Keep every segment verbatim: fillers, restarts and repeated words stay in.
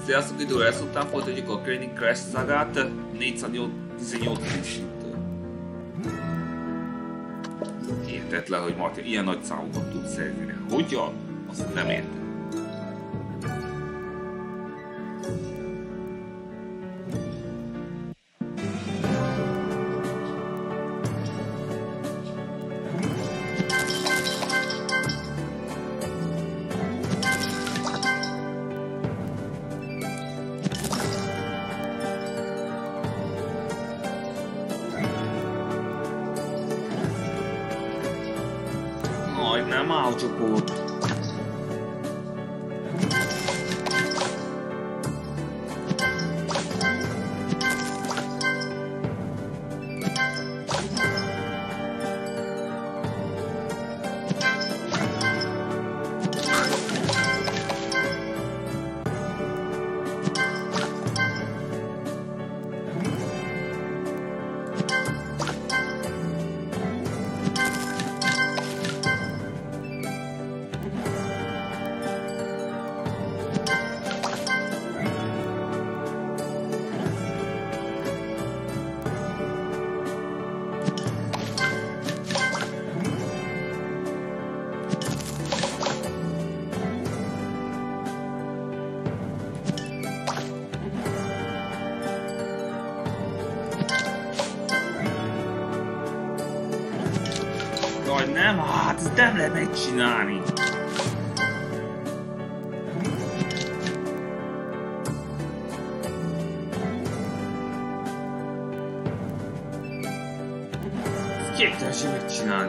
Sziasztok, idő lesz után folytatjuk a Candy Crush szagát négyszáztizennyolc szintől. Értetlen, hogy Martin ilyen nagy számokat tud szerzni. Hogyan? Azt nem értem. Nem áll csoport. Jaj, nem, hát ezt nem lehet megcsinálni. Ezt képtelenség megcsinálni.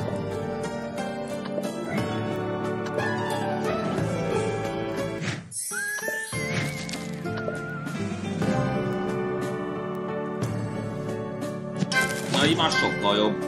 Na, így már sokkal jobb.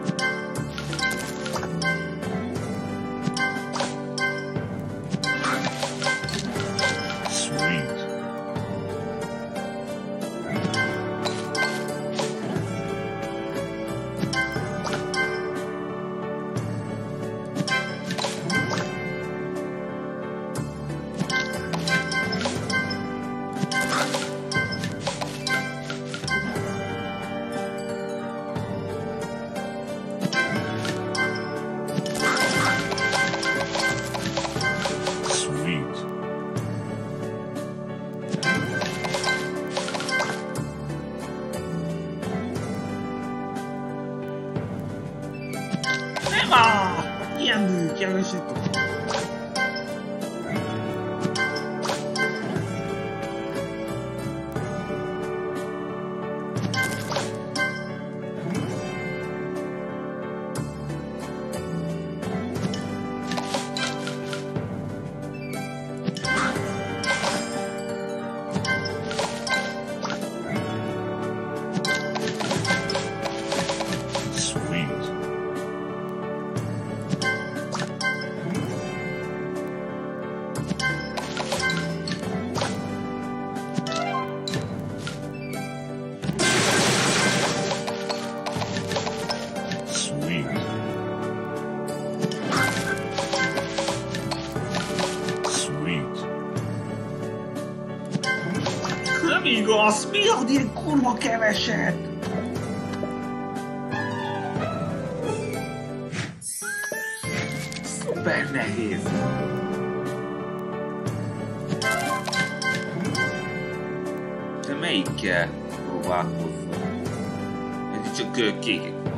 Ilyen műk, jelösítem. Igaz, mi ad ilyen kurva keveset? Szuper nehéz. De melyikkel próbálkozzam? Ez csak kékek vannak.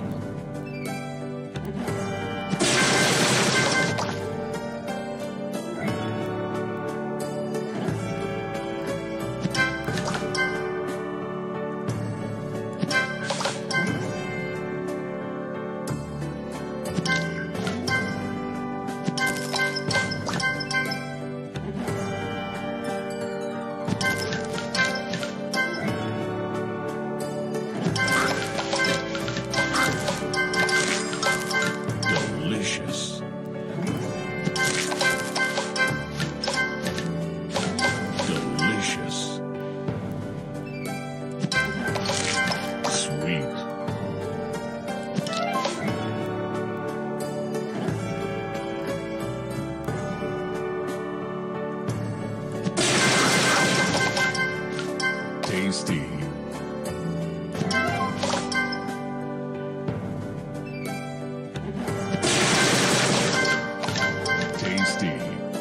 Tasty. Tasty.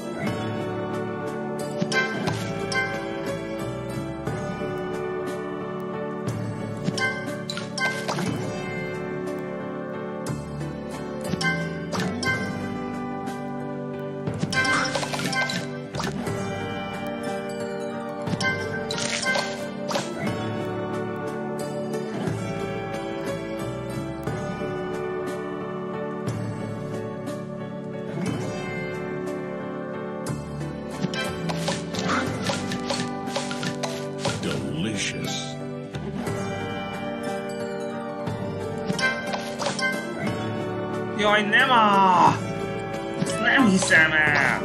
Delicious. Jaj, nem a! Ezt nem hiszem el!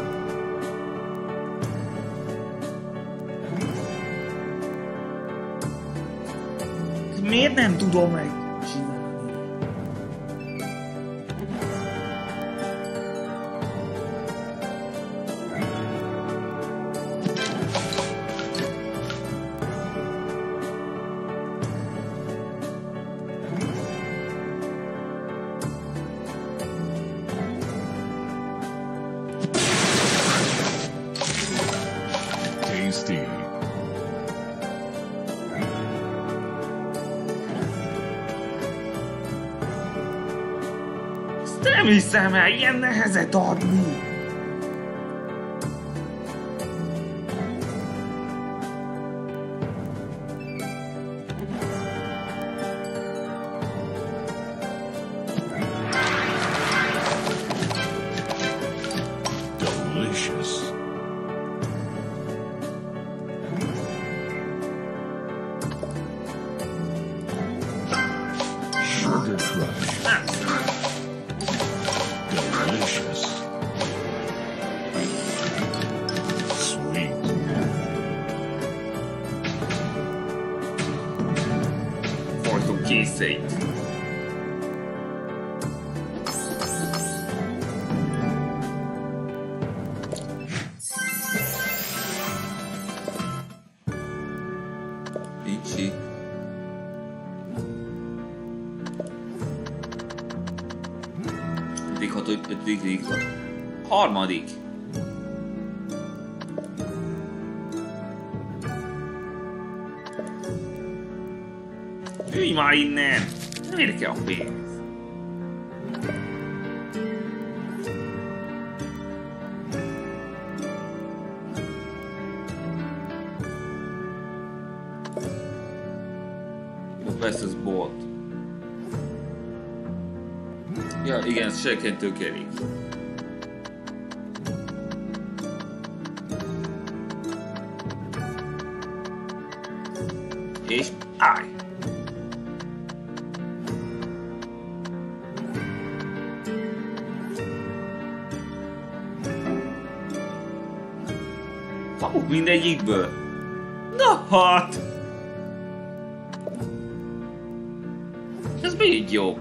Miért nem tudom megcsinálni? Tasty. Ezt nem hiszem el, ilyen nehezet adni! Delicious. Sugar Crush. Nem. Delicious. Sweet. Folyton készeit. Nincs. Ötödik, hatodik, ötödik, harmadik. Ülj már innen! Nem érdekel a pénz. Persze ez bolt. Ja, igen, ez serkentő kerék. És állj! Kapunk mindegyikből. Na hát! Ez még jobb.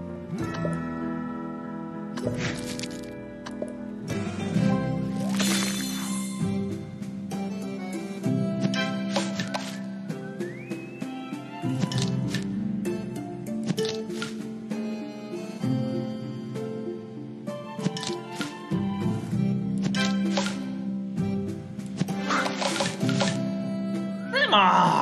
Nem áll!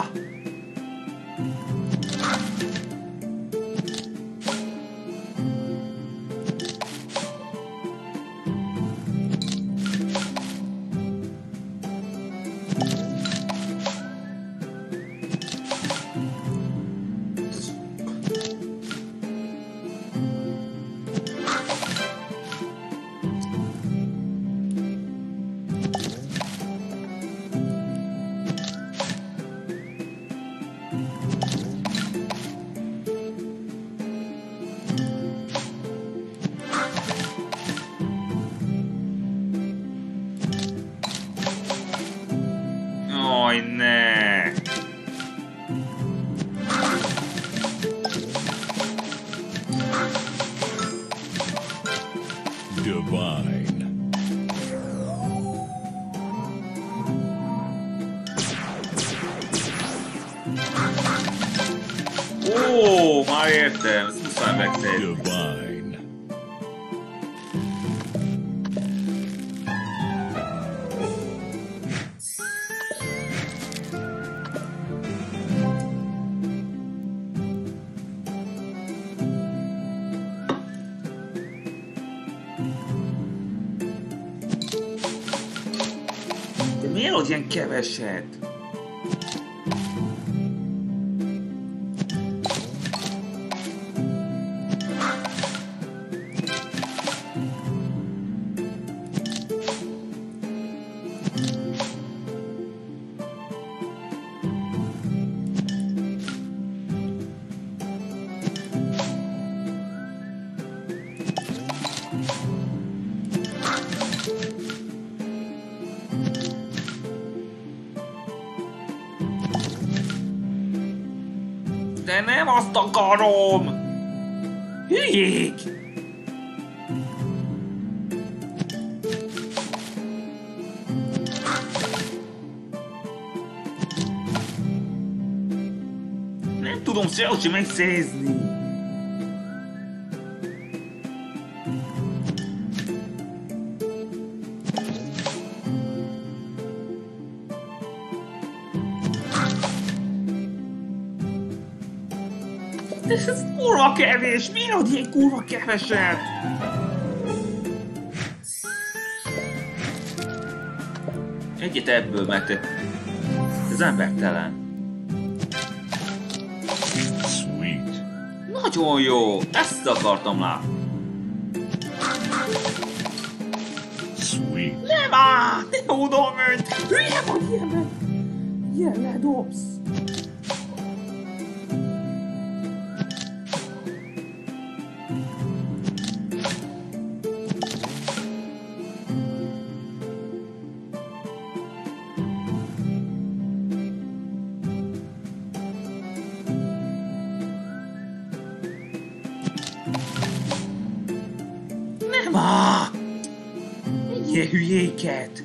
Oj, ne! Divine. már értem, ezt muszáj megtenni. Divine. De miért hogy ilyen keveset? De nem azt akarom! Hülyék! Nem tudom sehogy sem megszerezni. De ez kurva kevés! Miért ad ilyen kurva keveset? Egyet ebből, mert ez embertelen. Sweet. Nagyon jó! Ezt akartam látni. Sweet. Nem áll! Nem oda ment! Hülye vagy ilyen! Ilyen ledobsz! Nem áll! Ilyen hülyéket!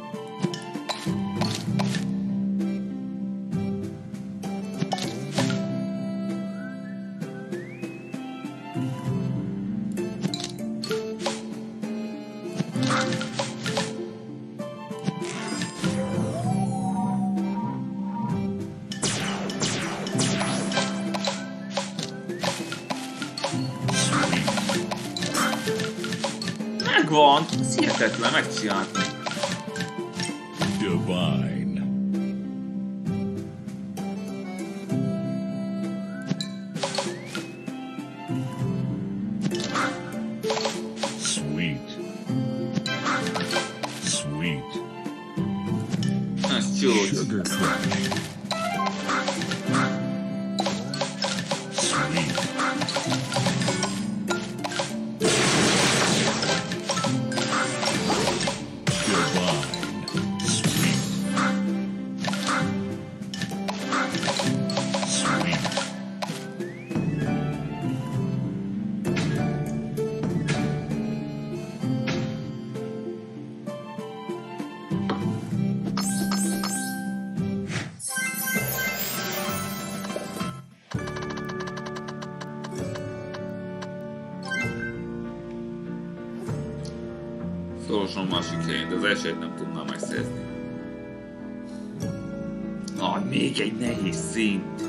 Megvan! Ez hihetetlen, megcsináltam. Divine. Sweet. Sweet. Ez csúcs. Sugar crush. Sweet. Szorosan másik helyen, de az elsőt nem tudnám megszerezni. Ah, még egy nehéz szint.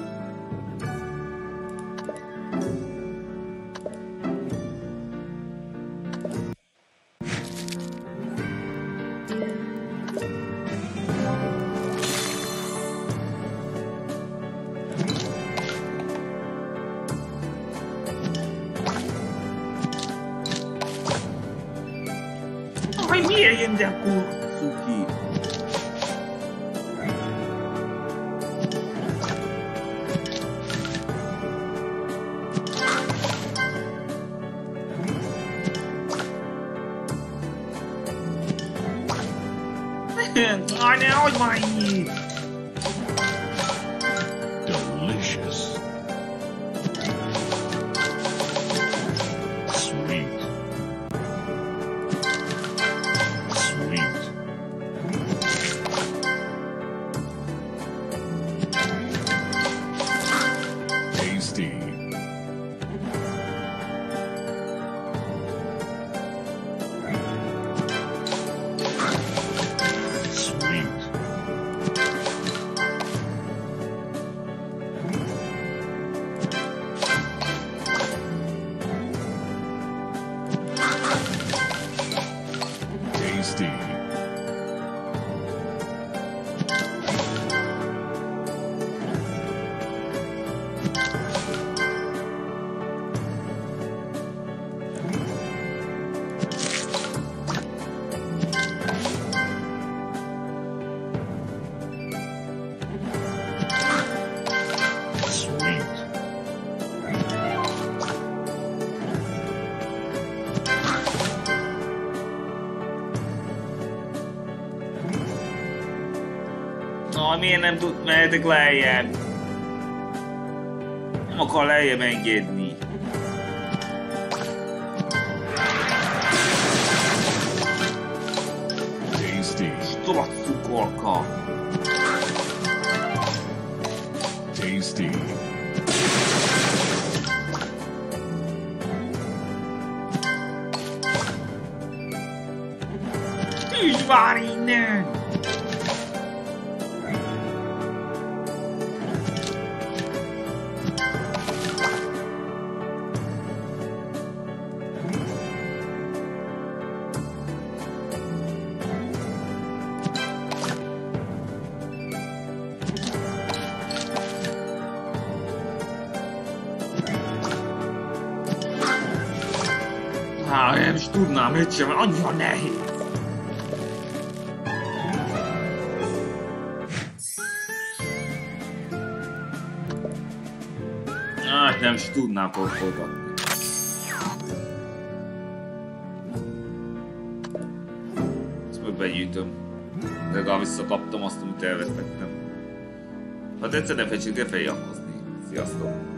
Aj, miért jön de cuki? Aj, ne hagyd már így! Delicious. Sweet. Sweet. Tasty. Na, miért nem tud, mehetek lejjebb? Nem akar lejjebb engedni. Tasty. Tovább cukorka. Tasty. Tűz már innen! Há, nem is tudnám, hogy sem, annyira nehéz. Hát nem is tudnám forgatni. Ezt majd begyűjtöm. De legalább visszakaptam azt, amit elvesztettem. Ha tetszett, ne felejtsék el feljelentkezni. Sziasztok!